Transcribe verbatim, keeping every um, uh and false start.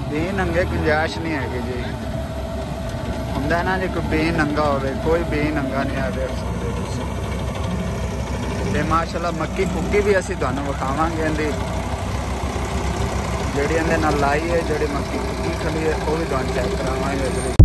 बेनंगे गुंजाइश नहीं हैगी जी। होंदा ना जी कोई बेनंगा होवे, कोई बेनंगा नहीं है देख सकते तुसीं। ते माशाल्लाह मक्की कुक्की भी असीं तुहानूं विखावांगे इहदी जिहड़ी इहदे नाल लाई है, जिहड़ी मक्की कुक्की खली है वो भी तुहानूं चैक करावांगे।